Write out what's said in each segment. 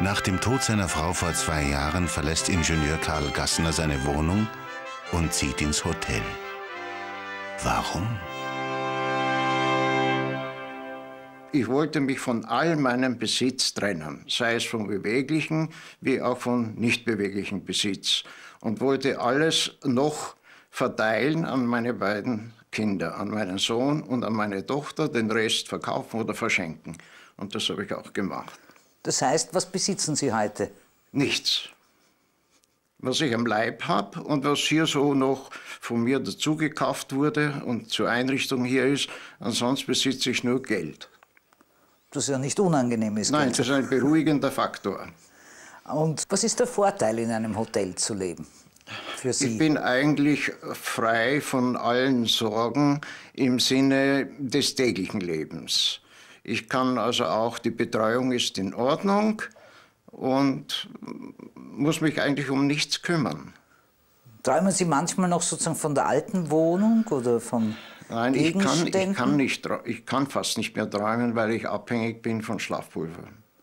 Nach dem Tod seiner Frau vor 2 Jahren verlässt Ingenieur Karl Gassner seine Wohnung und zieht ins Hotel. Warum? Ich wollte mich von all meinem Besitz trennen, sei es vom beweglichen wie auch von nicht beweglichen Besitz, und wollte alles noch verteilen an meine beiden Kinder, an meinen Sohn und an meine Tochter, den Rest verkaufen oder verschenken. Und das habe ich auch gemacht. Das heißt, was besitzen Sie heute? Nichts. Was ich am Leib habe und was hier so noch von mir dazugekauft wurde und zur Einrichtung hier ist, ansonsten besitze ich nur Geld. Das ja nicht unangenehm ist. Nein, das ist ein beruhigender Faktor. Und was ist der Vorteil, in einem Hotel zu leben? Für Sie? Ich bin eigentlich frei von allen Sorgen im Sinne des täglichen Lebens. Ich kann also auch, die Betreuung ist in Ordnung und muss mich eigentlich um nichts kümmern. Träumen Sie manchmal noch sozusagen von der alten Wohnung oder von Nein, Gegenständen? ich kann fast nicht mehr träumen, weil ich abhängig bin von Schlafpulver.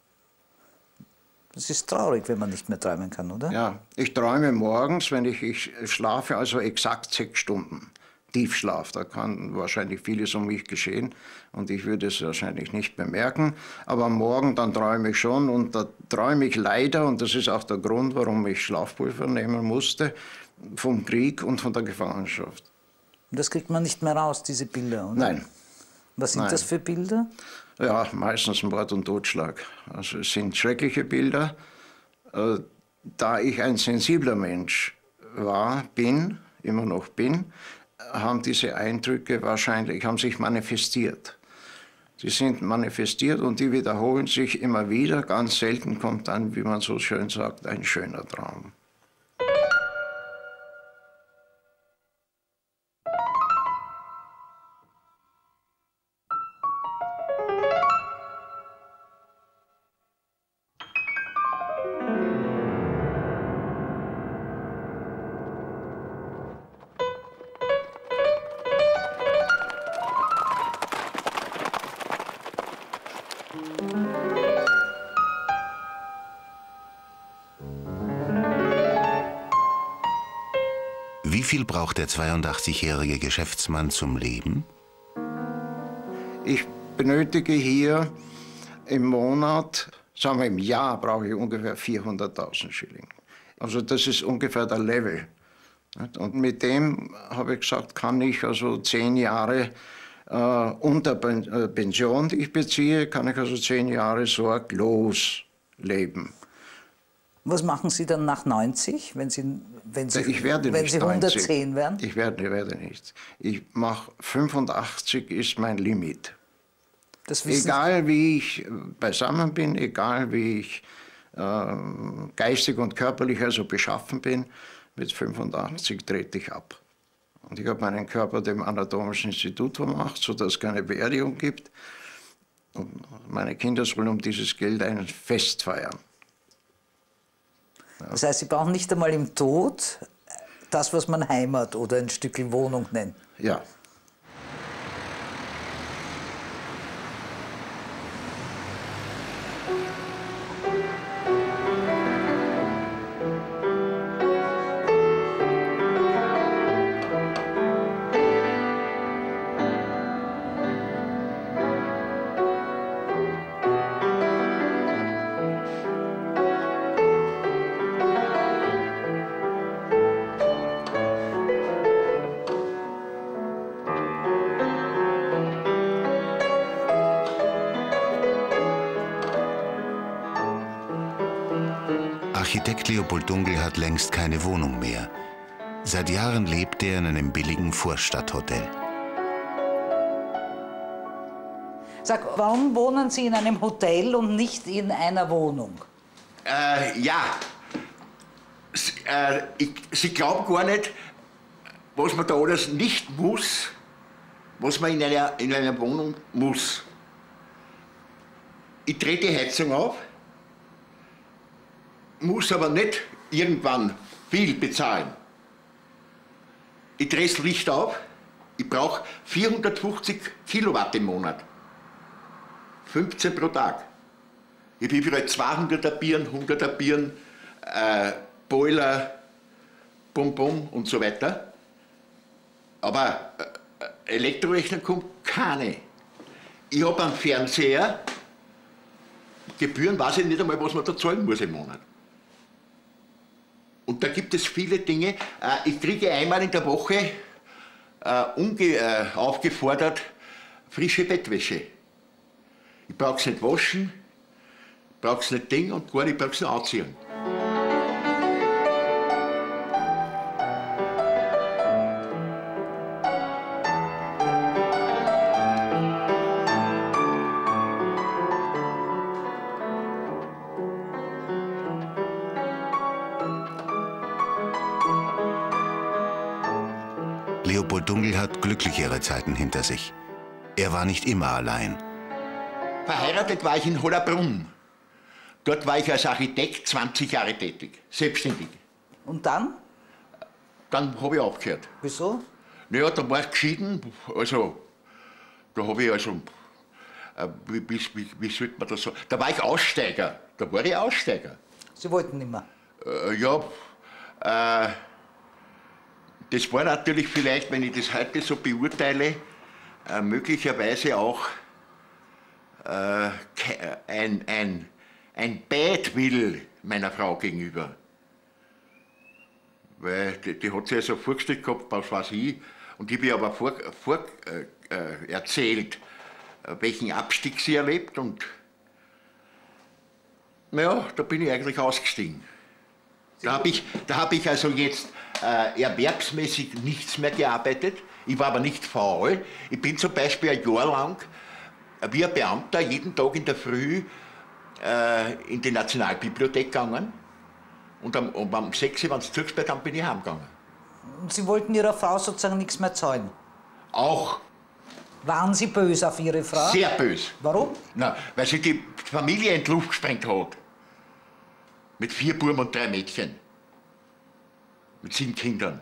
Das ist traurig, wenn man nicht mehr träumen kann, oder? Ja, ich träume morgens, wenn ich schlafe, also exakt 6 Stunden. Tiefschlaf, da kann wahrscheinlich vieles um mich geschehen und ich würde es wahrscheinlich nicht bemerken. Aber am Morgen dann träume ich schon und da träume ich leider, und das ist auch der Grund, warum ich Schlafpulver nehmen musste, vom Krieg und von der Gefangenschaft. Und das kriegt man nicht mehr raus, diese Bilder, oder? Nein. Was sind das für Bilder? Ja, meistens Mord und Totschlag. Also es sind schreckliche Bilder. Da ich ein sensibler Mensch war, immer noch bin, haben diese Eindrücke wahrscheinlich, haben sich manifestiert. Sie sind manifestiert und die wiederholen sich immer wieder. Ganz selten kommt dann, wie man so schön sagt, ein schöner Traum. Wie viel braucht der 82-jährige Geschäftsmann zum Leben? Ich benötige hier im Monat, sagen wir im Jahr, brauche ich ungefähr 400.000 Schilling. Also das ist ungefähr der Level. Und mit dem, habe ich gesagt, kann ich also 10 Jahre unter Pension, die ich beziehe, kann ich also 10 Jahre sorglos leben. Was machen Sie dann nach 90, wenn Sie Ich werde wenn nicht Sie 110 90. werden? Ich werde nicht. Ich mache 85 ist mein Limit. Das wissen Egal wie ich beisammen bin, egal wie ich geistig und körperlich also beschaffen bin, mit 85 trete ich ab. Und ich habe meinen Körper dem Anatomischen Institut vermacht, sodass es keine Beerdigung gibt. Und meine Kinder sollen um dieses Geld ein Fest feiern. Das heißt, Sie brauchen nicht einmal im Tod das, was man Heimat oder ein Stückchen Wohnung nennt. Ja. Architekt Leopold Dunkel hat längst keine Wohnung mehr. Seit Jahren lebt er in einem billigen Vorstadthotel. Sag, warum wohnen Sie in einem Hotel und nicht in einer Wohnung? Ja. Sie glauben gar nicht, was man da alles nicht muss, was man in einer Wohnung muss. Ich drehe die Heizung auf, muss aber nicht irgendwann viel bezahlen. Ich drehe das Licht auf, ich brauche 450 Kilowatt im Monat. 15 pro Tag. Ich habe überall 200er Bieren, 100er Bieren, Boiler, Bum Bum und so weiter. Aber Elektrorechner kommt keine. Ich habe einen Fernseher, Gebühren weiß ich nicht einmal, was man da zahlen muss im Monat. Und da gibt es viele Dinge. Ich kriege einmal in der Woche aufgefordert frische Bettwäsche. Ich brauche es nicht waschen, ich brauche es nicht Ding und gar nicht, ich brauche es nur anziehen. Leopold Dungl hat glücklichere Zeiten hinter sich. Er war nicht immer allein. Verheiratet war ich in Hollabrunn. Dort war ich als Architekt 20 Jahre tätig, selbstständig. Und dann? Dann habe ich aufgehört. Wieso? Naja, da war ich geschieden, also, da habe ich also, wie sollte man das sagen, da war ich Aussteiger, da war ich Aussteiger. Sie wollten nicht mehr? Das war natürlich vielleicht, wenn ich das heute so beurteile, möglicherweise auch ein Badwill meiner Frau gegenüber. Weil die hat sich also vorgestellt gehabt, was weiß ich, und ich habe aber erzählt, welchen Abstieg sie erlebt, und naja, da bin ich eigentlich ausgestiegen. Da hab ich also jetzt erwerbsmäßig nichts mehr gearbeitet. Ich war aber nicht faul. Ich bin zum Beispiel ein Jahr lang wie ein Beamter jeden Tag in der Früh in die Nationalbibliothek gegangen. Und um 6 Uhr, wenn es zugesperrt haben, bin ich heimgegangen. Und Sie wollten Ihrer Frau sozusagen nichts mehr zahlen? Auch. Waren Sie böse auf Ihre Frau? Sehr böse. Warum? Na, weil sie die Familie in die Luft gesprengt hat. Mit 4 Buben und 3 Mädchen. Mit 7 Kindern.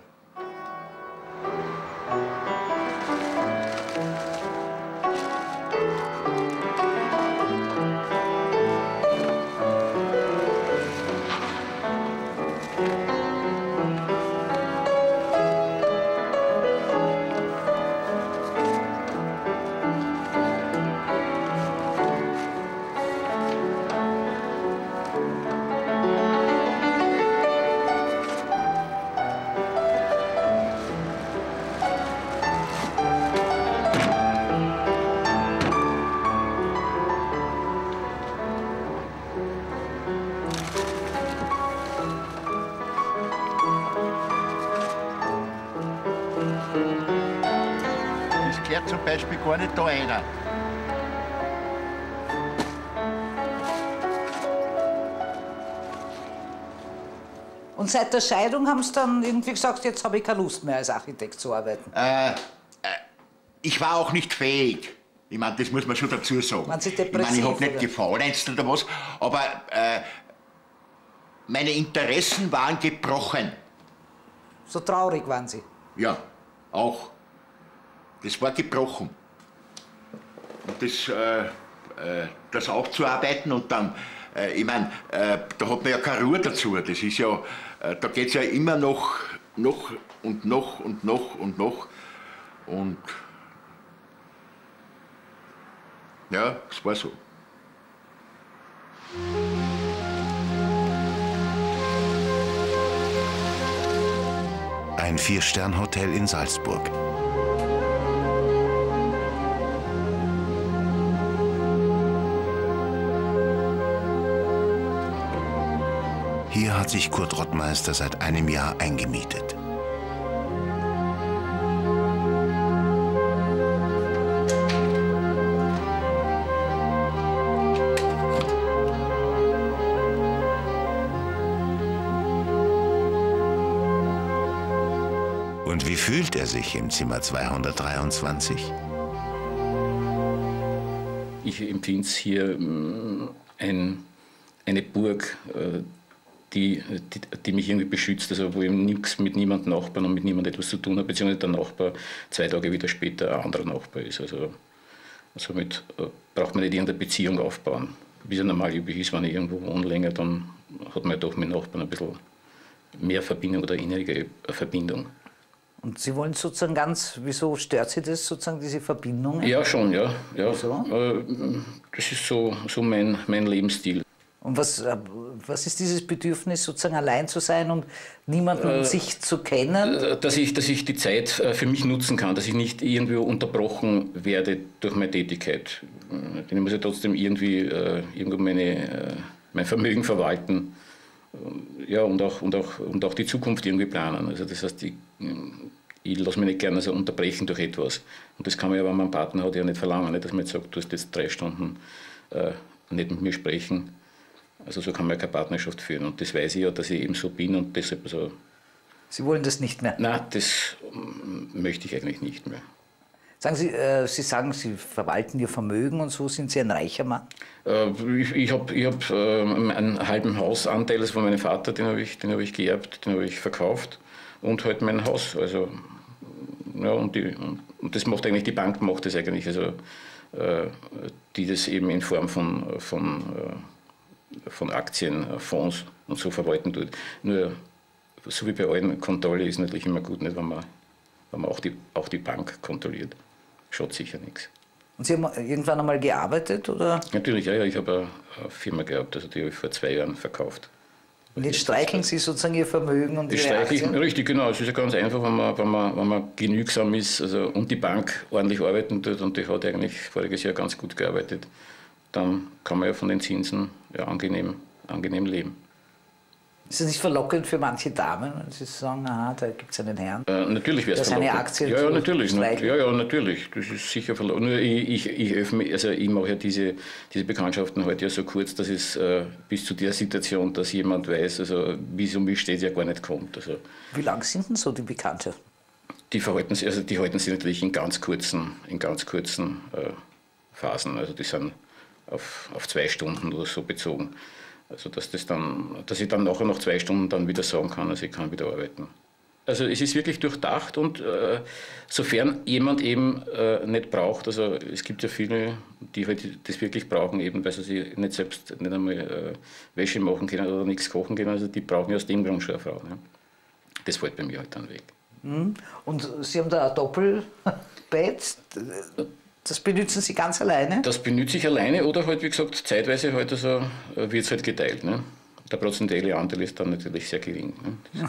Zum Beispiel gar nicht da einer. Und seit der Scheidung haben Sie dann irgendwie gesagt, jetzt habe ich keine Lust mehr als Architekt zu arbeiten? Ich war auch nicht fähig. Ich meine, das muss man schon dazu sagen. Waren Sie ich depressiv, habe nicht oder? gefaulenzt oder was, aber meine Interessen waren gebrochen. So traurig waren Sie? Ja, auch. Das war gebrochen. Und das aufzuarbeiten und dann, ich meine, da hat man ja keine Ruhe dazu. Das ist ja, da geht es ja immer noch und noch und noch und noch. Und ja, es war so. Ein 4-Stern-Hotel in Salzburg. Hier hat sich Kurt Rottmeister seit einem Jahr eingemietet. Und wie fühlt er sich im Zimmer 223? Ich empfinde es hier eine Burg, die mich irgendwie beschützt, also wo ich nichts mit niemandem Nachbarn und mit niemandem etwas zu tun habe, beziehungsweise der Nachbar 2 Tage wieder später ein anderer Nachbar ist. Also somit braucht man nicht irgendeine Beziehung aufbauen. wie es ja normal üblich ist, wenn ich irgendwo wohne länger, dann hat man ja doch mit Nachbarn ein bisschen mehr Verbindung oder innere Verbindung. Und Sie wollen sozusagen wieso stört Sie das sozusagen, diese Verbindung? Ja, schon, ja. Wieso? Das ist so mein Lebensstil. Und was ist dieses Bedürfnis, sozusagen allein zu sein und niemanden um sich zu kennen? Dass ich die Zeit für mich nutzen kann, dass ich nicht irgendwie unterbrochen werde durch meine Tätigkeit. Denn ich muss ja trotzdem irgendwo mein Vermögen verwalten, ja, und auch die Zukunft irgendwie planen. Also das heißt, ich lasse mich nicht gerne so unterbrechen durch etwas. Und das kann man ja, wenn man einen Partner hat, ja nicht verlangen, nicht, dass man jetzt sagt, du hast jetzt 3 Stunden nicht mit mir sprechen. Also so kann man ja keine Partnerschaft führen. Und das weiß ich ja, dass ich eben so bin und deshalb so. Sie wollen das nicht mehr? Nein, das möchte ich eigentlich nicht mehr. Sagen Sie, Sie sagen, Sie verwalten Ihr Vermögen und so, sind Sie ein reicher Mann? Ich hab einen halben Hausanteil, das von meinem Vater, den habe ich geerbt, den habe ich verkauft und halt mein Haus. Also, ja, und das macht eigentlich, die Bank macht das eigentlich, also, die das eben in Form von Aktien, Fonds und so verwalten tut. Nur, so wie bei allen, Kontrolle ist natürlich immer gut, nicht, wenn man auch die Bank kontrolliert. Schaut sicher nichts. Und Sie haben irgendwann einmal gearbeitet, oder? Natürlich, ja, ich habe eine Firma gehabt, also die habe ich vor 2 Jahren verkauft. Und jetzt streicheln Sie sozusagen Ihr Vermögen und Ihre Aktien? Richtig, genau. Es ist ja ganz einfach, wenn man genügsam ist, also, und die Bank ordentlich arbeiten tut, und die hat eigentlich voriges Jahr ganz gut gearbeitet, dann kann man ja von den Zinsen ja angenehm leben. Ist das nicht verlockend für manche Damen, wenn Sie sagen, aha, da gibt es einen Herrn? Natürlich wäre es verlockend. Seine Aktien ja, natürlich. streichen? Ja, natürlich. Das ist sicher verlockend. Nur ich mache ja diese Bekanntschaften heute ja so kurz, dass es bis zu der Situation, dass jemand weiß, also wie es um mich steht, ja gar nicht kommt. Also, wie lang sind denn so die Bekanntschaften? Die halten sich natürlich in ganz kurzen Phasen. Also die sind auf 2 Stunden oder so bezogen. Also dass ich dann nachher noch 2 Stunden dann wieder sagen kann, also ich kann wieder arbeiten. Also es ist wirklich durchdacht, und sofern jemand eben nicht braucht, also es gibt ja viele, die halt das wirklich brauchen, eben weil sie nicht selbst nicht einmal Wäsche machen können oder nichts kochen können, also die brauchen ja aus dem Grund schon eine Frau. Ne? Das fällt bei mir halt dann weg. Und Sie haben da ein Doppelbett? Das benutzen Sie ganz alleine? Das benutze ich alleine, oder halt, wie gesagt, zeitweise halt, also, wird es halt geteilt. Ne? Der prozentuale Anteil ist dann natürlich sehr gering. Ne?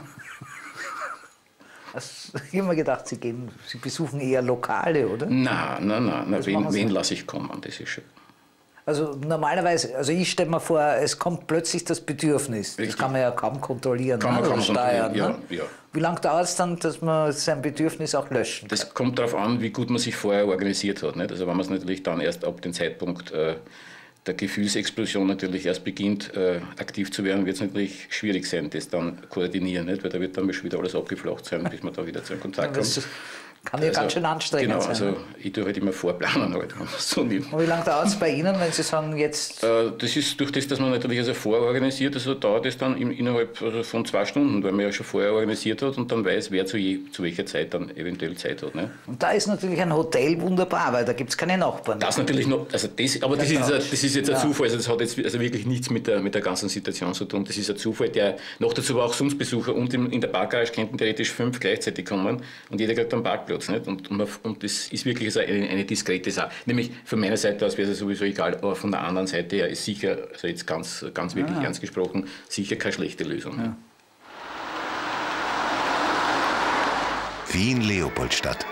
Also, ich habe mir gedacht, Sie besuchen eher Lokale, oder? Nein, wen lasse ich kommen, das ist schon. Also normalerweise, ich stelle mir vor, es kommt plötzlich das Bedürfnis. Richtig. Das kann man ja kaum kontrollieren. Kann man kaum steuern. Ja. Wie lange dauert es dann, dass man sein Bedürfnis auch löschen kann? Das kommt darauf an, wie gut man sich vorher organisiert hat. Nicht? Also wenn man es natürlich dann erst ab dem Zeitpunkt der Gefühlsexplosion natürlich erst beginnt, aktiv zu werden, wird es natürlich schwierig sein, das dann koordinieren. Nicht? Weil da wird dann schon wieder alles abgeflacht sein, bis man da wieder zu einem Kontakt kommt. Kann ja ganz schön anstrengend sein. Genau, also ich tue halt immer vorplanen. Halt, so nicht. Und wie lange dauert es bei Ihnen, wenn Sie sagen, jetzt... Das ist durch das, dass man natürlich also vororganisiert, also dauert es dann innerhalb von 2 Stunden, weil man ja schon vorher organisiert hat und dann weiß, wer zu welcher Zeit dann eventuell Zeit hat. Ne? Und da ist natürlich ein Hotel wunderbar, weil da gibt es keine Nachbarn. Das natürlich noch, also das ist jetzt ein Zufall, also das hat jetzt also wirklich nichts mit der ganzen Situation zu tun. Das ist ein Zufall, der noch dazu war auch Besucher, und in der Parkgarage könnten theoretisch 5 gleichzeitig kommen und jeder kriegt einen Parkplatz. Nicht? Und das ist wirklich also eine diskrete Sache. Nämlich von meiner Seite aus wäre es sowieso egal, aber von der anderen Seite her ist sicher, also jetzt ganz wirklich ernst gesprochen, sicher keine schlechte Lösung. Ja. Wien-Leopoldstadt.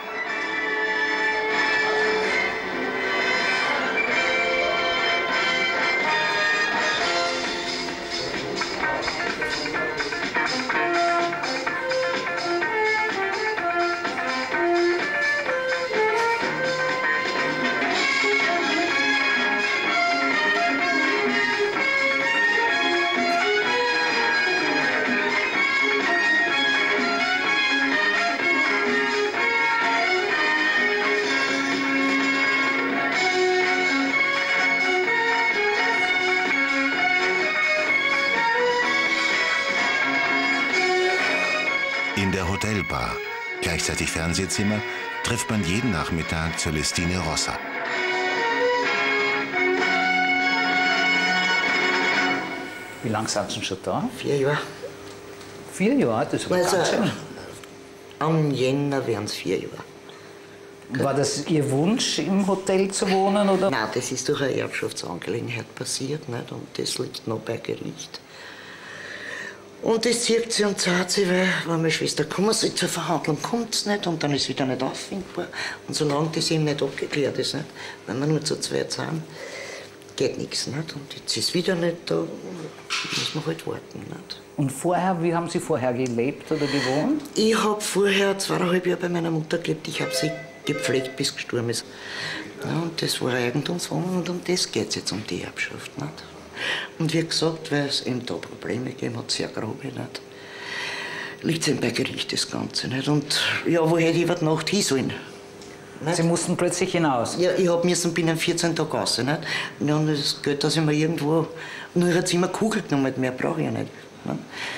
In der Hotelbar, gleichzeitig Fernsehzimmer, trifft man jeden Nachmittag Celestine Rosser. Wie lange sind Sie schon da? 4 Jahre. 4 Jahre? Das ist aber Also, ganz schön. am Jänner wären es 4 Jahre. War das Ihr Wunsch, im Hotel zu wohnen? Oder? Nein, das ist durch eine Erbschaftsangelegenheit passiert, nicht? Und das liegt noch bei Gericht. Und das zieht sich und zahlt sich, weil meine Schwester kommen soll zur Verhandlung, kommt es nicht und dann ist es wieder nicht auffindbar. Und solange das eben nicht abgeklärt ist, nicht? Wenn wir nur zu zweit sind, geht nichts. Nicht? Und jetzt ist es wieder nicht da, muss man halt warten. Nicht? Und vorher, wie haben Sie vorher gelebt oder gewohnt? Ich habe vorher 2,5 Jahre bei meiner Mutter gelebt. Ich habe sie gepflegt, bis sie gestorben ist. Ja, und das war eine Eigentumswohnung und um das geht es jetzt, um die Erbschaft. Nicht? Und wie gesagt, weil es eben da Probleme gegeben hat, sehr grobe, nicht? Liegt es eben bei Gericht das Ganze. Nicht? Und ja, wo hätte ich über die Nacht hin sollen? Nicht? Sie mussten plötzlich hinaus. Ja, ich müssen binnen 14 Tagen raus. Nicht? Ja, und das Geld, dass ich mir irgendwo nur ein Zimmer Kugel genommen, mehr brauche ich ja nicht. Nicht?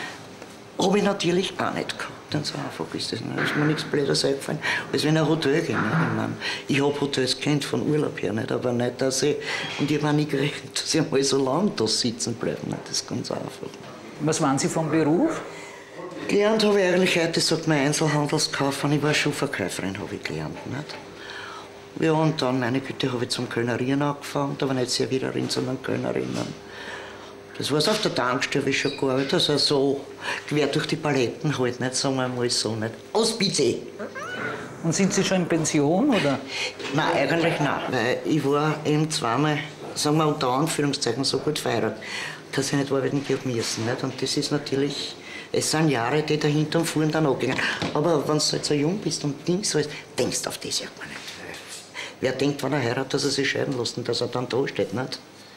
Habe ich natürlich auch nicht gehabt. Und so einfach ist das nicht. Da ist mir nichts Blödes eingefallen, als wenn ein Hotel geht. Ich habe Hotels kennt von Urlaub her, nicht? Aber nicht, dass ich. Und ich habe auch nicht gerechnet, dass ich einmal so lange da sitzen bleibe. Nicht? Das ist ganz einfach. Was waren Sie vom Beruf? Gelernt habe ich eigentlich heute, das sagt man Einzelhandelskaufmann. Ich war Schuhverkäuferin, habe ich gelernt. Nicht? Ja, und dann, meine Güte, habe ich zum Kölnerieren angefangen, aber nicht Serviererin, sondern Kölnerinnen. Das war auf der Tankstelle, wie ich schon gearbeitet, also so quer durch die Paletten halt, nicht, sagen wir mal so, nicht. Aus Budget. Und sind Sie schon in Pension, oder? Nein, eigentlich nein, weil ich war eben zweimal, sagen wir unter Anführungszeichen, so gut verheiratet, dass ich nicht arbeiten gehen müssen, nicht. Und das ist natürlich, es sind Jahre, die dahinter und fuhren dann angegangen. Aber wenn du halt so jung bist und Dings alles, denkst du auf das ja gar nicht. Wer denkt, wenn er heiratet, dass er sich scheiden lässt und dass er dann da steht, nicht?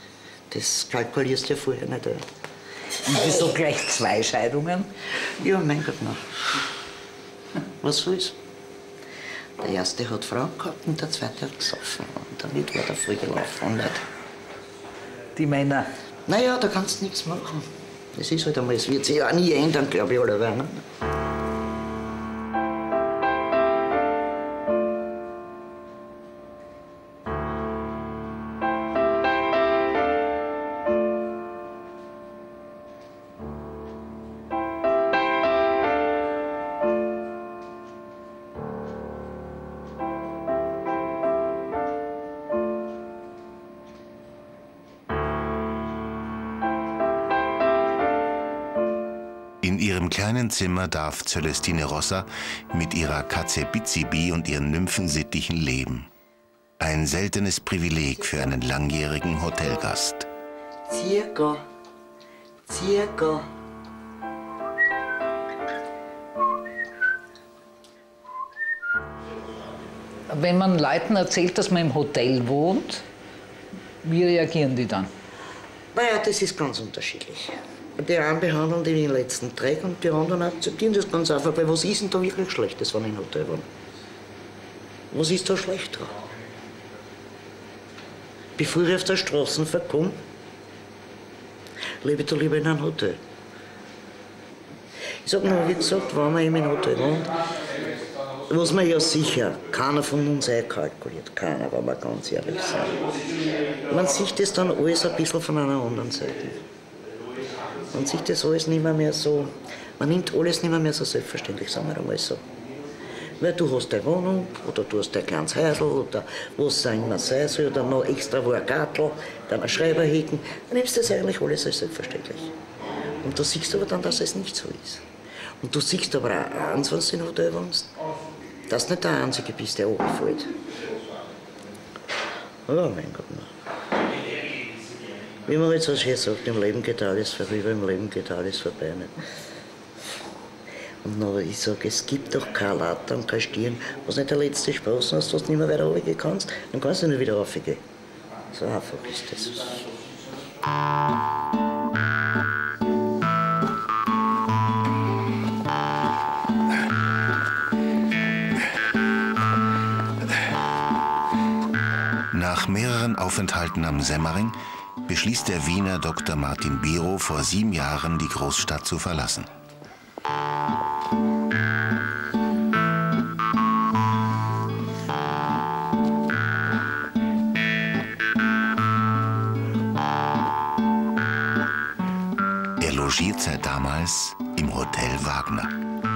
Das kalkulierst du ja vorher nicht. Und wieso gleich 2 Scheidungen? Ja, mein Gott, nein. Was soll's? Der erste hat Frauen gehabt und der zweite hat gesoffen. Und damit war der voll gelaufen. Nicht? Die Männer. Naja, da kannst du nichts machen. Das ist halt einmal, es wird sich auch nie ändern, glaube ich, allerweil. Ne? In ihrem kleinen Zimmer darf Celestine Rossa mit ihrer Katze Bizibi und ihren Nymphensittichen leben. Ein seltenes Privileg für einen langjährigen Hotelgast. Circa. Wenn man Leuten erzählt, dass man im Hotel wohnt, wie reagieren die dann? Naja, das ist ganz unterschiedlich. Die einen behandeln die wie den letzten Dreck und die anderen akzeptieren das ganz einfach. Weil was ist denn da wirklich Schlechtes, wenn ich im Hotel wohne? Was ist da schlecht dran? Bevor ich auf der Straße verkomme, lebe ich da lieber in einem Hotel. Ich sag nur, wie gesagt, wenn man eben im Hotel wohnt, was man ja sicher, keiner von uns einkalkuliert, keiner, wenn wir ganz ehrlich sind. Man sieht das dann alles ein bisschen von einer anderen Seite. Man sieht das alles nicht mehr so, man nimmt alles nicht mehr so selbstverständlich, sagen wir einmal so. Weil du hast deine Wohnung, oder du hast dein kleines Häusl, oder was es auch immer sein soll, oder noch extra wo ein Gartel, dann ein Schreiber hinten, dann nimmst du das eigentlich alles als selbstverständlich. Und du siehst aber dann, dass es nicht so ist. Und du siehst aber auch eins, wenn du in Hotel wohnst, dass du nicht der Einzige bist, der runterfällt. Oh mein Gott, nein. Wie man jetzt so schön sagt, im Leben geht alles vorüber, im Leben geht alles vorbei. Nicht? Und noch, ich sage, es gibt doch kein Latte und kein Stirn, was nicht der letzte Spaß hast, dass du nicht mehr weiter runtergehen kannst, dann kannst du nicht wieder raufgehen. So einfach ist das. Nach mehreren Aufenthalten am Semmering beschließt der Wiener Dr. Martin Biro vor 7 Jahren, die Großstadt zu verlassen. logiert seit damals im Hotel Wagner.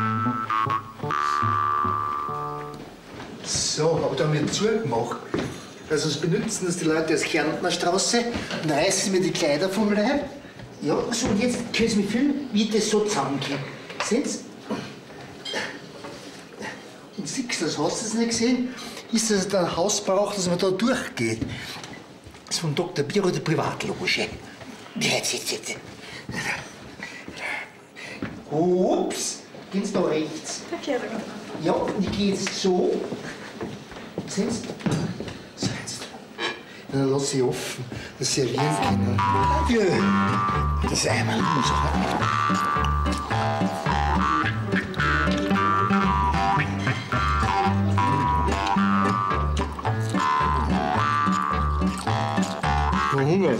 So, aber da haben wir zugemacht. Also das benutzen das die Leute aus Kärntner Straße und reißen mir die Kleider vom Leib. Ja, so und jetzt können Sie mich filmen, wie das so zusammengeht. Sehen Sie? Und siehst du das, hast du das nicht gesehen? Ist das ein Hausbrauch, dass man da durchgeht? Das ist von Dr. Biro die Privatloge. Jetzt. Ups, gehen Sie da rechts. Ja, und ich gehe jetzt so. Sehen Sie? So jetzt. Dann lasse ich offen, dass Sie servieren können. Ja, das einmal muss Hunger.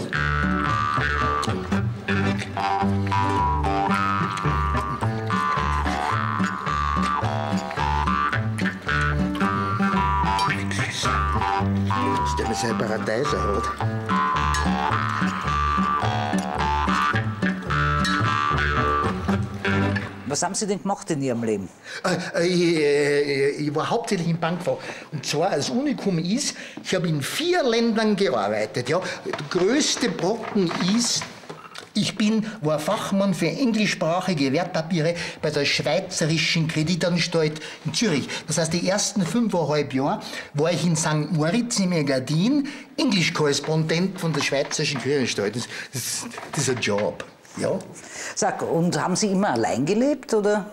Stell mir sein Paradeiser hat. Was haben Sie denn gemacht in Ihrem Leben? Ich war hauptsächlich im Bankfach. Und zwar als Unikum ist, ich habe in 4 Ländern gearbeitet. Ja. Der größte Brocken ist, war Fachmann für englischsprachige Wertpapiere bei der Schweizerischen Kreditanstalt in Zürich. Das heißt, die ersten 5,5 Jahre war ich in St. Moritz im Engadin Englischkorrespondent von der Schweizerischen Kreditanstalt. Das ist ein Job. Ja. Sag, und haben Sie immer allein gelebt, oder?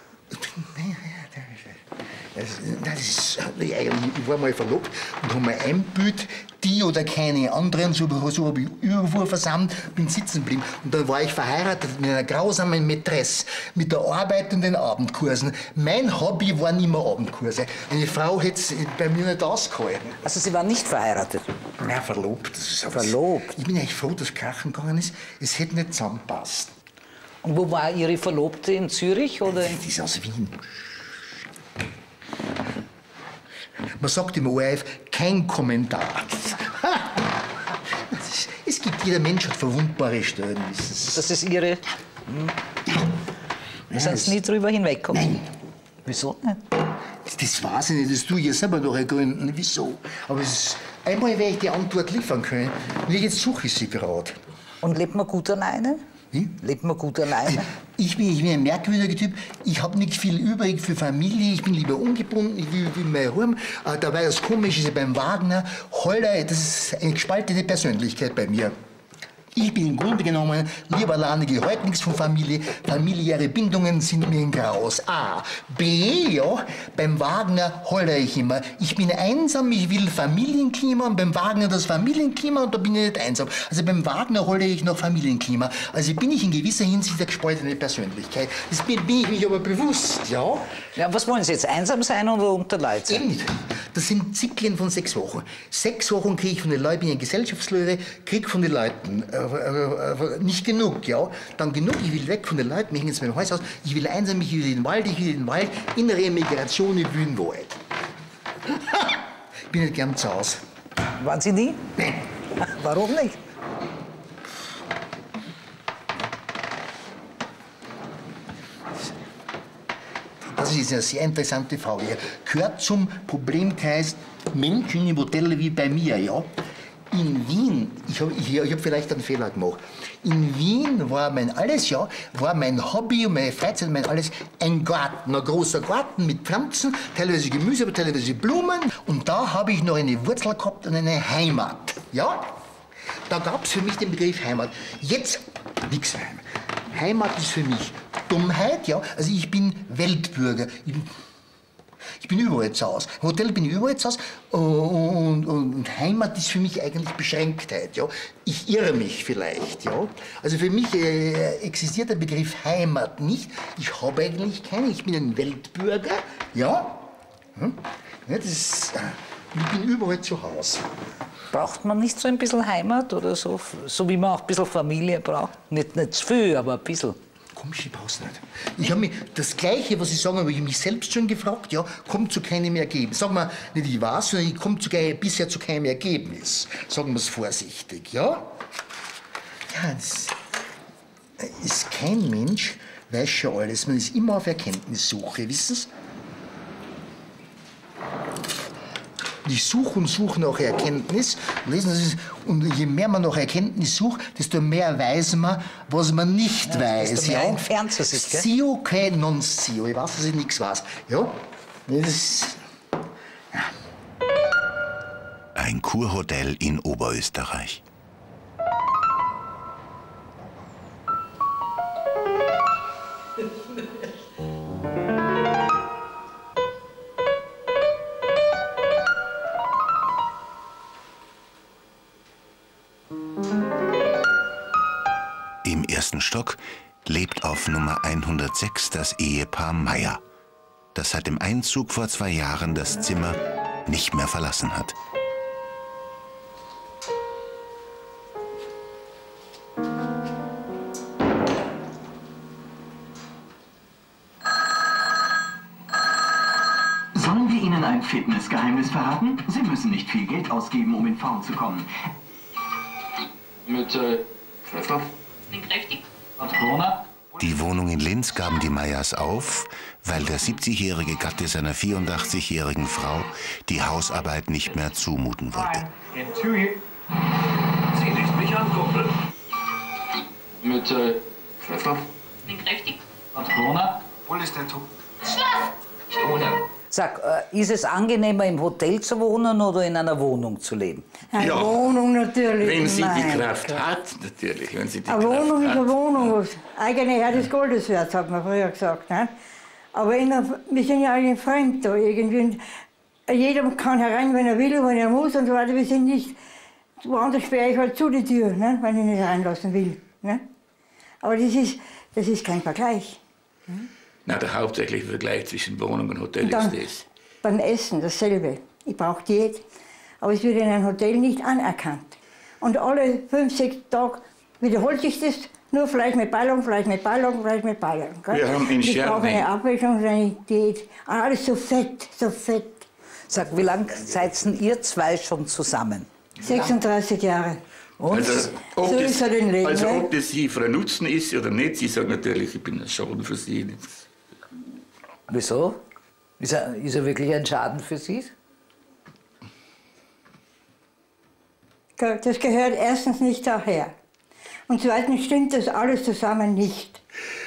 Ich war mal verlobt und habe mir eingebildet, die oder keine anderen, so habe ich Überfuhr versammelt, bin sitzen geblieben. Und dann war ich verheiratet mit einer grausamen Mätresse, mit der Arbeit und den Abendkursen. Mein Hobby waren immer Abendkurse. Eine Frau hätte es bei mir nicht ausgehalten. Also Sie waren nicht verheiratet? Nein, verlobt. Das ist Verlobt? Ich bin eigentlich froh, dass Krachen gegangen ist. Es hätte nicht zusammenpasst. Und wo war Ihre Verlobte? In Zürich, oder? Die ist aus Wien. Man sagt im ORF, kein Kommentar. Es gibt, jeder Mensch hat verwundbare Stellen. Das ist Ihre... Da sind Sie nie drüber hinweggekommen? Nein. Wieso nicht? Das weiß ich nicht, das tue ich ja selber noch ergründen. Wieso? Aber einmal werde ich die Antwort liefern können. Und jetzt suche ich sie gerade. Und lebt man gut alleine? Wie? Lebt man gut alleine? Ich bin ein merkwürdiger Typ. Ich habe nicht viel übrig für Familie. Ich bin lieber ungebunden. Ich will mein Heim. Dabei das Komische ist beim Wagner. Holder, das ist eine gespaltene Persönlichkeit bei mir. Ich bin im Grunde genommen lieber alleine, ich halte nichts von Familie. Familiäre Bindungen sind mir ein Graus. A. B. Ja, beim Wagner heule ich immer. Ich bin einsam, ich will Familienklima und beim Wagner das Familienklima und da bin ich nicht einsam. Also beim Wagner heule ich noch Familienklima. Also bin ich in gewisser Hinsicht eine gespaltene Persönlichkeit. Das bin ich mich aber bewusst, ja. Ja, was wollen Sie jetzt, einsam sein oder unter Leid sein? Eben nicht. Das sind Zyklen von 6 Wochen. 6 Wochen kriege ich von den Leuten, bin ich ein Gesellschaftslöwe, kriege von den Leuten nicht genug, ja. Dann genug, ich will weg von den Leuten, ich hänge jetzt mein Haus aus, ich will einsam, ich will in den Wald, innere Migration, ich will in den Wald. Ich bin nicht gern zu Hause. Waren Sie nie? Nein. Warum nicht? Das ist eine sehr interessante Frage. Gehört zum Problemkreis Menschen im Hotel wie bei mir, ja. In Wien, ich hab vielleicht einen Fehler gemacht. In Wien war mein Hobby und meine Freizeit, mein alles, ein Garten, ein großer Garten mit Pflanzen, teilweise Gemüse, aber teilweise Blumen. Und da habe ich noch eine Wurzel gehabt und eine Heimat. Ja? Da gab es für mich den Begriff Heimat. Jetzt nichts Heimat. Heimat ist für mich Dummheit, ja. Also ich bin Weltbürger. Ich bin überall zu Hause. Im Hotel bin ich überall zu Hause. Und Heimat ist für mich eigentlich Beschränktheit. Ja. Ich irre mich vielleicht. Ja. Also für mich existiert der Begriff Heimat nicht. Ich habe eigentlich keine. Ich bin ein Weltbürger. Ja. Ja, ich bin überall zu Hause. Braucht man nicht so ein bisschen Heimat oder so? So wie man auch ein bisschen Familie braucht? Nicht zu viel, aber ein bisschen. Komisch, ich brauch's nicht. Ich habe mich, das Gleiche, was ich sagen, habe ich mich selbst schon gefragt, ja, kommt zu keinem Ergebnis. Sagen wir nicht, ich weiß, sondern ich komme bisher zu keinem Ergebnis. Sagen wir es vorsichtig, ja? Ja, ist kein Mensch, weiß schon alles. Man ist immer auf Erkenntnissuche, wissen Sie? Ich suche und suche nach Erkenntnis. Lesen Sie, und je mehr man nach Erkenntnis sucht, desto mehr weiß man, was man nicht weiß. Desto mehr entfernt sie sich, gell? Scio che non scio. Ich weiß, dass ich nichts weiß. Ja, das Ein Kurhotel in Oberösterreich. Im ersten Stock lebt auf Nummer 106 das Ehepaar Meyer, das seit dem Einzug vor 2 Jahren das Zimmer nicht mehr verlassen hat. Sollen wir Ihnen ein Fitnessgeheimnis verraten? Sie müssen nicht viel Geld ausgeben, um in Form zu kommen. Mit Pfeffer? Bin kräftig. Die Wohnung in Linz gaben die Meyers auf, weil der 70-jährige Gatte seiner 84-jährigen Frau die Hausarbeit nicht mehr zumuten wollte. Sie lässt mich an, Kumpel. Mit Pfeffer? Bin kräftig. Wo ist der Tuch? Sag, ist es angenehmer, im Hotel zu wohnen oder in einer Wohnung zu leben? Eine Wohnung natürlich. Wenn sie die Mein Kraft Gott. hat, natürlich. Wenn sie die Eine Kraft Wohnung ist hat. eine Wohnung. Was eigene Herr des Goldes wert, hat man früher gesagt. Ne? Aber wir sind ja alle fremd da irgendwie. Jeder kann herein, wenn er will, wenn er muss und so weiter. Wir sind nicht, woanders sperre ich halt zu die Tür, ne? Wenn ich nicht reinlassen will. Ne? Aber das ist kein Vergleich. Na, der hauptsächliche Vergleich zwischen Wohnung und Hotel Und dann ist das. beim Essen dasselbe. Ich brauche Diät, aber es wird in einem Hotel nicht anerkannt. Und alle 5, 6 Tage wiederholt sich das, nur Fleisch mit Beilung, Fleisch mit Beilung, Fleisch mit Beilung. Gell? Wir haben in Ich brauche Scherben- eine Abwechslung, eine Diät. Alles so fett, so fett. Sag, wie lange seid ihr zwei schon zusammen? 36 Jahre. Und? Also, ob So das, ist er den Leben, also ne? ob das sie für einen Nutzen ist oder nicht, sie sagt natürlich, ich bin ein Schaden für sie. Wieso? Ist er wirklich ein Schaden für Sie? Das gehört erstens nicht daher. Und zweitens stimmt das alles zusammen nicht.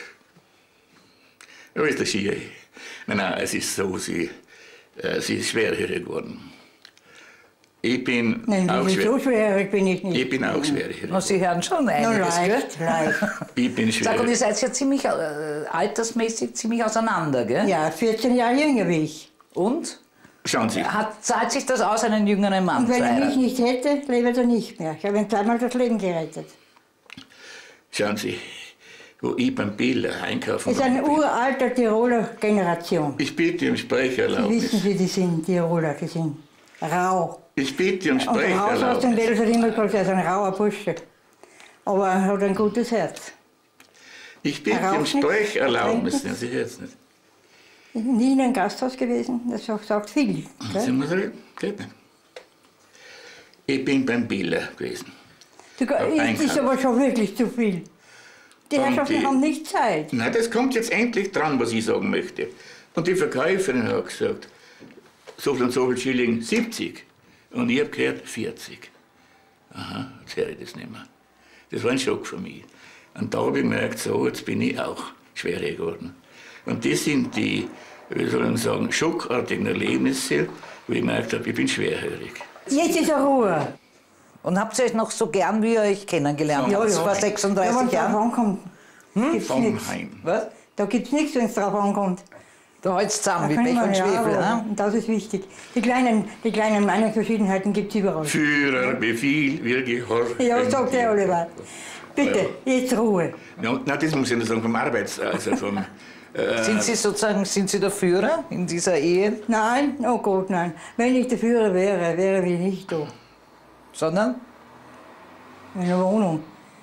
Ja, ist das schier. Nein, es ist so, sie ist schwerhörig geworden. Ich bin Nein, auch so schwerhörig bin ich nicht. Ich bin auch schwerhörig. Na, Sie hören schon Na, einiges, leicht, gell? leicht. Ich bin Sag, und ihr schwerhörig. seid ja ziemlich altersmäßig ziemlich auseinander, gell? Ja, 14 Jahre jünger wie ich. Und? Schauen Sie, Zahlt sich das aus, einen jüngeren Mann Und zu wenn er mich heiraten? nicht hätte, lebe er nicht mehr. Ich habe ihm zweimal das Leben gerettet. schauen Sie, wo ich beim Biller einkaufen Es ist eine bin. uralte Tiroler Generation. Ich bitte um Sie Sprecherlaubnis. wissen, wie die sind, Tiroler, die sind rau. Ich bitte um Und der Hausarzt in Sprecherlaubnis. Wels hat immer gesagt, er ist ein rauer Bursche. Aber er hat ein gutes Herz. Ich bitte Er um raucht nicht, Sprecherlaubnis. er trinkt Ja, Sie hören es nicht. Nie in einem Gasthaus gewesen, das sagt viel. Sie Gell? muss reden. Geht nicht. Ich bin beim Biller gewesen. Das Einkaufen. ist aber schon wirklich zu viel. Die Und Herrschaften die- haben nicht Zeit. Na, das kommt jetzt endlich dran, was ich sagen möchte. Und die Verkäuferin hat gesagt, so viel und so viel Schilling, 70. Und ich habe gehört, 40. Aha, jetzt höre ich das nicht mehr. Das war ein Schock für mich. Und da habe ich gemerkt, so, jetzt bin ich auch schwerer geworden. Und das sind die, wie soll man sagen, schockartigen Erlebnisse, wo ich gemerkt habe, ich bin schwerhörig. Jetzt ist er Ruhe. Und habt ihr euch noch so gern, wie ihr euch kennengelernt habt? Vor 36 wenn es drauf Jahren? ankommt, gibt's Vom nichts. Heim. Was? Da gibt es nichts, wenn es drauf ankommt. Da halt's zusammen, wie Da Pech können und wir- Schwefel. ja, Ne? und das ist wichtig. Die kleinen Meinungsverschiedenheiten gibt es überall. Führerbefehl, wir gehorchen. Ja, sagt der Oliver. Bitte, jetzt Ruhe. Ja, na, das muss ich nur sagen, vom also vom... Sind Sie sozusagen, sind Sie der Führer in dieser Ehe? Nein, oh Gott, nein. Wenn ich der Führer wäre, wäre ich nicht da. Sondern? In der Wohnung.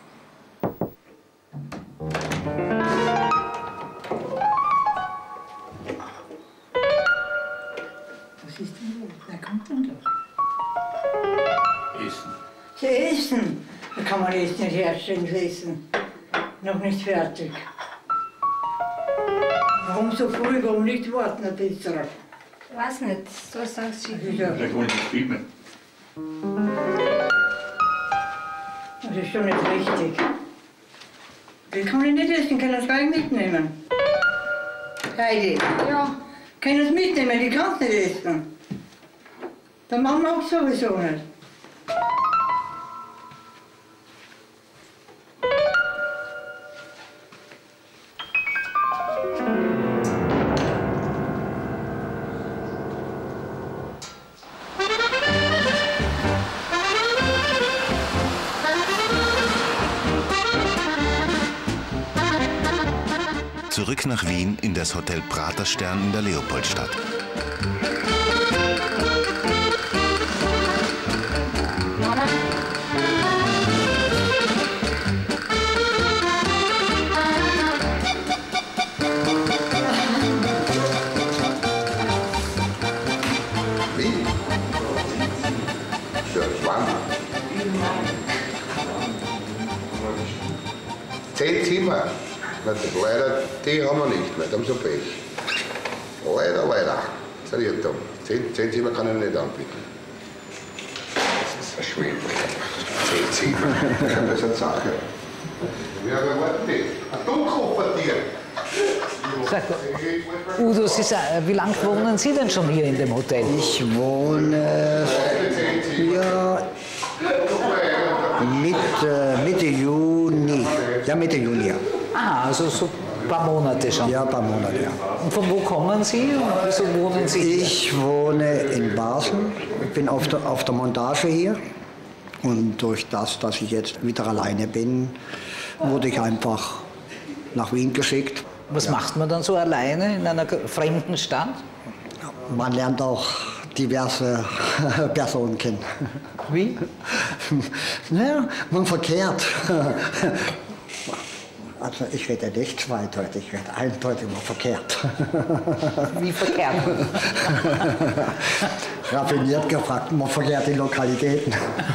Was ist denn los? Wer kommt denn da? Essen. Sie essen. Da kann man jetzt nicht herstellen, essen. Noch nicht fertig. Warum so früh? Warum nicht warten ein bisschen? Ich weiß nicht, was sagen Sie? Vielleicht wollen Sie filmen. Das ist schon nicht richtig. Das kann ich nicht essen, ich kann das gleich mitnehmen. Heidi, Ja. kann das mitnehmen, die kannst nicht essen. Der Mann auch sowieso nicht. Zurück nach Wien in das Hotel Praterstern in der Leopoldstadt. Wie? Für wann? 10 Zimmer. Leider, die haben wir nicht mehr, die haben so Pech. Leider. Das ist ein Irrtum. 10 Zimmer kann ich nicht anbieten. Das ist verschwindend. 10 Zimmer, das ist eine Sache. Wir erwarten nicht. Ein Dunkelquartier. Udo, wie lange wohnen Sie denn schon hier in dem Hotel? Ich wohne hier Mitte Juni. Ja, Mitte Juni. Ah, also so ein paar Monate schon. Ja, ein paar Monate, ja. Und von wo kommen Sie und wieso wohnen Sie hier? Ich wohne in Basel. Ich bin auf der Montage hier. Und durch das, dass ich jetzt wieder alleine bin, wurde ich einfach nach Wien geschickt. Was macht man dann so alleine in einer fremden Stadt? Man lernt auch diverse Personen kennen. Wie? Ja, man verkehrt. Also ich rede nicht zweideutig, ich rede eindeutig mal verkehrt. Wie verkehrt? Raffiniert gefragt, man verkehrt die Lokalitäten.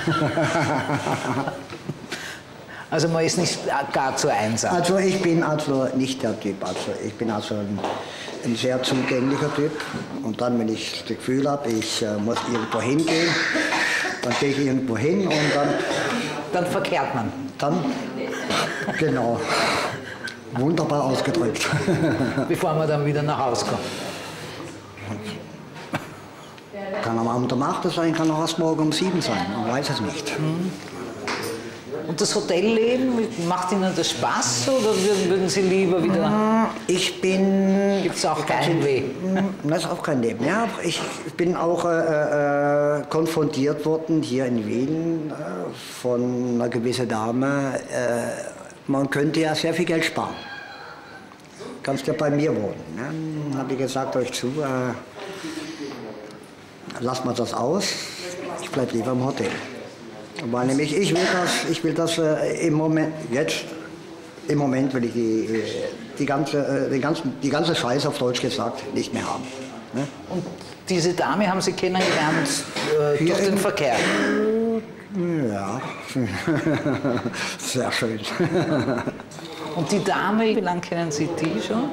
Also man ist nicht gar zu einsam. Also ich bin also nicht der Typ. Also ich bin also ein sehr zugänglicher Typ. Und dann, wenn ich das Gefühl habe, ich muss irgendwo hingehen, dann gehe ich irgendwo hin und dann... Dann verkehrt man. Dann, genau. Wunderbar ausgedrückt. Bevor man dann wieder nach Hause kommt. Kann am Abend um 8 sein, kann auch erst morgen um 7 sein. Man weiß es nicht. Und das Hotelleben, macht Ihnen das Spaß oder würden Sie lieber wieder... Ich bin... Gibt es auch keinen Weh? Das ist auch kein Leben. Ja, ich bin auch konfrontiert worden hier in Wien von einer gewissen Dame. Man könnte ja sehr viel Geld sparen. Kannst ja bei mir wohnen. Ne? Dann habe ich gesagt, euch zu, lasst mal das aus, ich bleibe lieber im Hotel. Weil nämlich ich will das im Moment, will ich die ganze Scheiße auf Deutsch gesagt nicht mehr haben. Ne? Und diese Dame haben Sie kennengelernt durch den Verkehr? Ja, sehr schön. Und die Dame, wie lange kennen Sie die schon?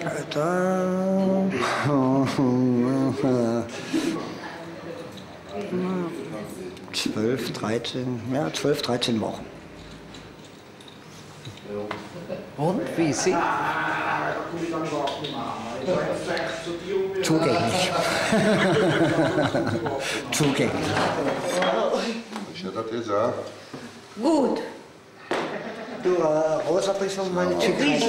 12, 13 Wochen. Und wie ist sie? Zugänglich. Zugänglich. Schaut das auch. Gut. Du, Rosa, bringst du mal eine Zigarette?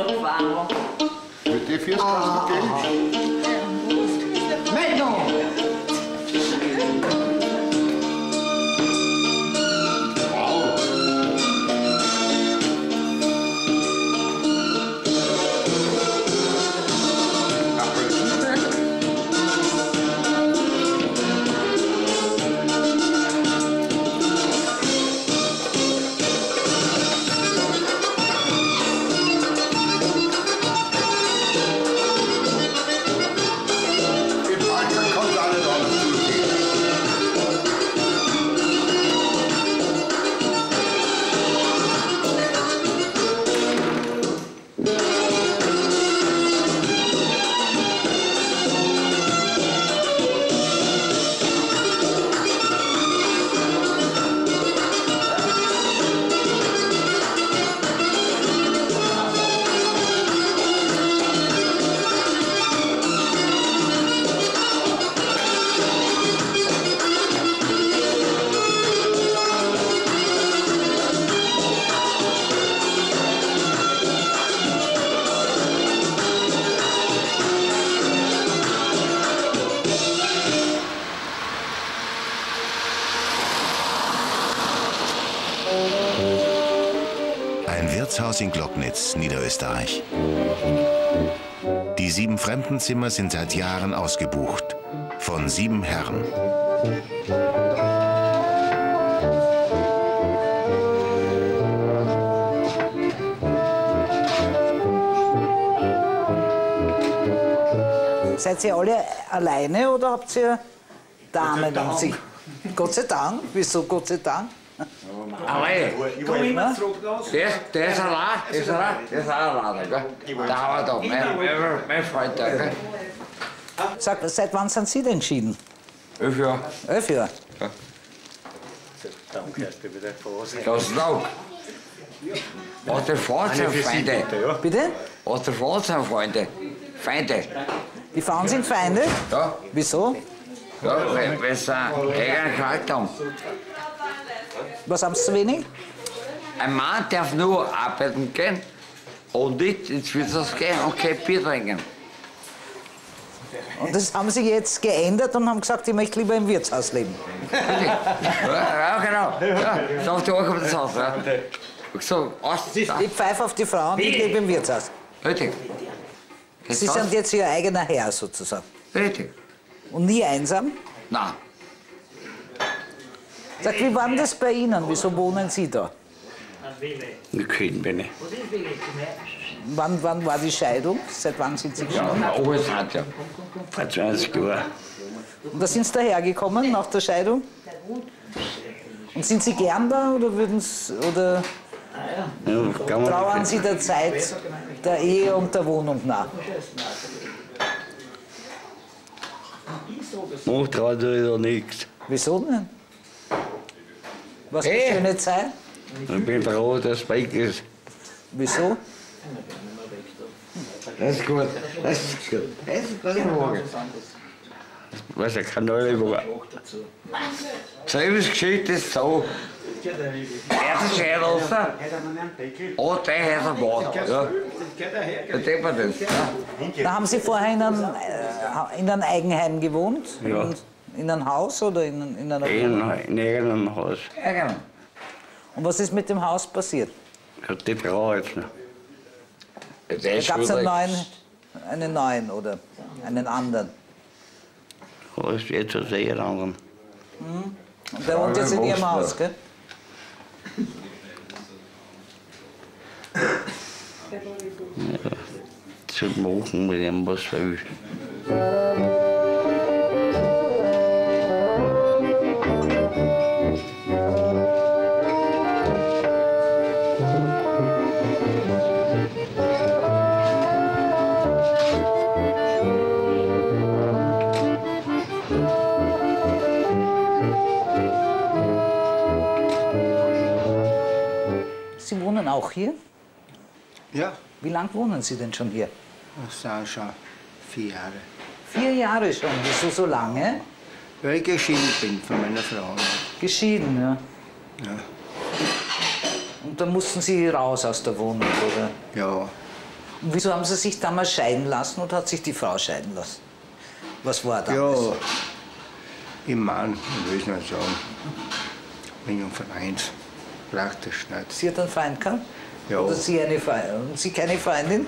Mit dir fürs Kasten Geld? Meldung! Im Alter kommt Ein Wirtshaus in Glocknitz, Niederösterreich. Die 7 Fremdenzimmer sind seit Jahren ausgebucht. Von 7 Herren. Seid ihr alle alleine oder habt ihr Damen um sich? Gott sei Dank. Wieso Gott sei Dank? Allein. Der ist allein. Der ist allein. Da haben wir da, mein Freund da. Gell? Sag, seit wann sind Sie denn entschieden? 11 Jahre. 11 Jahre? Ja. Das ist Dank. Was der Frauen sind Feinde. Bitte? Was der Frauen sind Freunde. Feinde. Die Frauen sind Feinde? Ja. Wieso? Ja, weil sie einen eigenen Charakter haben. Was haben Sie zu wenig? Ein Mann darf nur arbeiten gehen und nicht ins Wirtshaus gehen und kein Bier trinken. Und das haben Sie jetzt geändert und haben gesagt, ich möchte lieber im Wirtshaus leben. Ja, genau. Ja, so auf die Ohren kommt das Haus. Ja. So, Ich pfeife auf die Frauen, ich lebe im Wirtshaus. Richtig. Sie sind jetzt Ihr eigener Herr sozusagen. Richtig. Und nie einsam? Nein. Sag, wie war denn das bei Ihnen? Wieso wohnen Sie da? In Kühn bin ich. Wann war die Scheidung? Seit wann sind Sie geschieden? Ja, alles hat ja. Vor 20 Jahren. Und da sind Sie dahergekommen nach der Scheidung? Und sind Sie gern da oder würden Sie, oder trauern Sie der Zeit der Ehe und der Wohnung nach? Ich traue dir nichts. Wieso denn? Was für eine schöne Zeit? Ich bin froh, dass es weg ist. Wieso? Das ist gut. Das ist gut. Das ist gut. Was ein Kanal war. Selbes Geschichte ist so. Erste Scheidung, und der Häuser baut. Ja. Da denkt man das. Ja. Da haben Sie vorher in einem Eigenheim gewohnt? Ja. In einem Haus oder in einer Wohnung? In irgendeinem Haus. Ja, genau. Und was ist mit dem Haus passiert? Hat die Frau jetzt noch. Da gab es einen neuen oder einen anderen. Was jetzt aus eher anderen. Und der wohnt jetzt in Ihrem Haus, gell? Ja, zu machen mit dem, was er will. Sie wohnen auch hier? Ja. Wie lange wohnen Sie denn schon hier? Das sind schon 4 Jahre. 4 Jahre schon. Wieso so lange? Weil ich geschieden bin von meiner Frau. Geschieden, ja. Ja. Und dann mussten Sie raus aus der Wohnung, oder? Ja. Und wieso haben Sie sich damals scheiden lassen oder hat sich die Frau scheiden lassen? Was war da? Ja, ich meine, ich will es nicht sagen. Wegen einem Vereins. Praktisch nicht. Sie hat einen Freund gehabt? Ja. Oder Sie eine Freundin? Und Sie keine Freundin?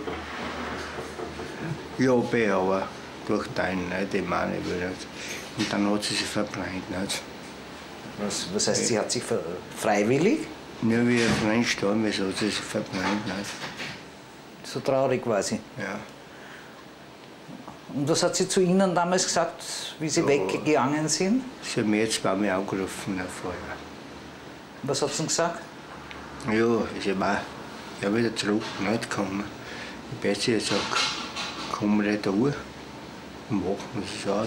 Ja, aber durch deinen nicht, ich meine, ich will nicht. Und dann hat sie sich verbrannt, nicht? Was heißt, sie hat sich freiwillig? Ja, wie ein Freund gestorben ist, hat sie sich verbrannt, nicht? So traurig war sie. Ja. Und was hat sie zu Ihnen damals gesagt, wie Sie weggegangen sind? Sie hat mich jetzt bei mir angerufen vorher. Was hat sie gesagt? Ja, ich war ja wieder zurück, nicht gekommen. Ich habe jetzt gesagt, komm retour und machen es aus.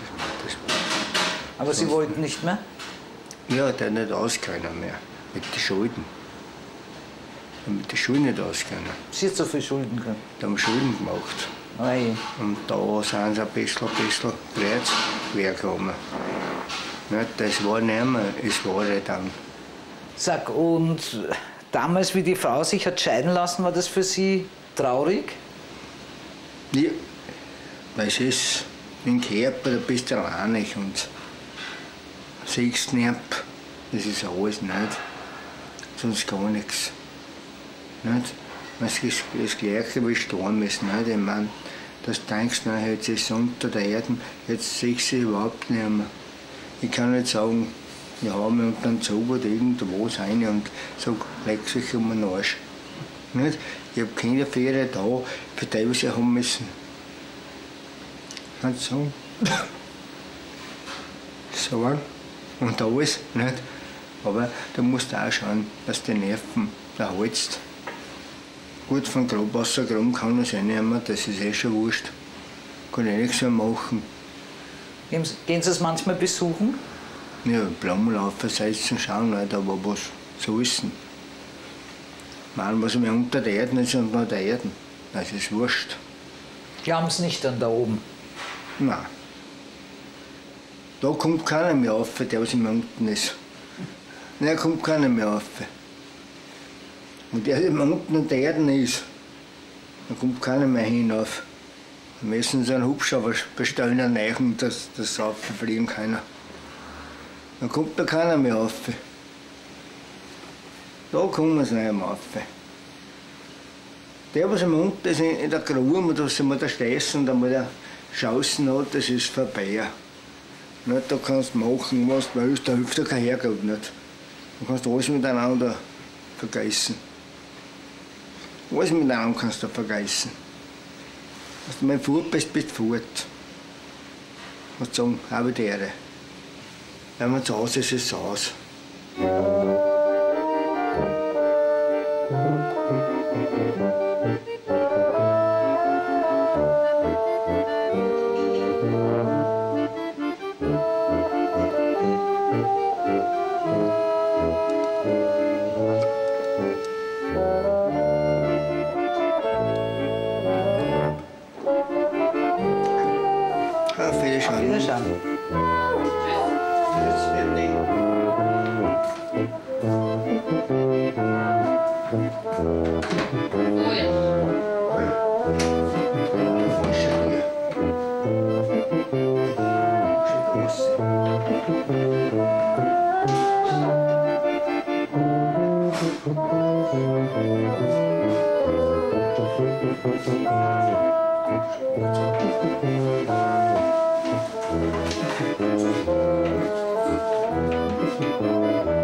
Aber Sie wollten nicht mehr? Ja, der nicht auskennen mehr. Mit den Schulden. Mit den Schulden nicht auskennen. Sie hat so viel Schulden gehabt? Die haben Schulden gemacht. Ei. Und da sind sie ein bisschen kreuz gekommen. Nicht, das war nicht mehr, es war dann. Sag, und damals, wie die Frau sich hat scheiden lassen, war das für Sie traurig? Ja, weil es ist im Körper, da bist du alleinig und siehst nicht, das ist alles nicht, sonst gar nichts. Nicht? Das ist das Gleiche wie Sturm ist. Nicht? Ich meine, das denkst du, jetzt ist es unter der Erde, jetzt sehe ich sie überhaupt nicht mehr. Ich kann nicht sagen, ich habe mich unter den Zauber irgendwo rein und sage, leck sich um den Arsch. Nicht? Ich habe keine Ferien da, für die, was ich haben müssen. Kannst du sagen? So und alles, nicht? Aber da musst du auch schauen, dass die Nerven erhaltst. Gut, von Grabwassergraben kann es reinnehmen, das ist schon wurscht. Kann ich nichts mehr machen. Gehen Sie es manchmal besuchen? Ja, Blumenlaufen, Salzen schauen nicht, aber was, so ist es. Ich meine, was mir unter der Erde ist, unter der Erde. Das ist wurscht. Glauben Sie nicht an da oben? Nein. Da kommt keiner mehr rauf, der was immer unten ist. Nein, da kommt keiner mehr rauf. Und der immer unten an der Erde ist, da kommt keiner mehr hinauf. Da müssen sie einen Hubschrauber bestellen, einen neuen, dass das rauffliegen kann. Da kommt da keiner mehr rauf. Da kommen sie nicht mehr rauf. Der, was immer unten ist in der Grube, dass man da steißen und einmal da schaußen hat, das ist vorbei. Nicht, da kannst du machen, was du willst, da hilft dir kein Herrgott nicht. Du kannst alles miteinander vergessen. Alles miteinander kannst du vergessen. Wenn du mal fort bist, bist du fort. Ich muss sagen, habe die Ehre. Wenn man zu Hause ist, ist es zu Hause. Wiederschauen.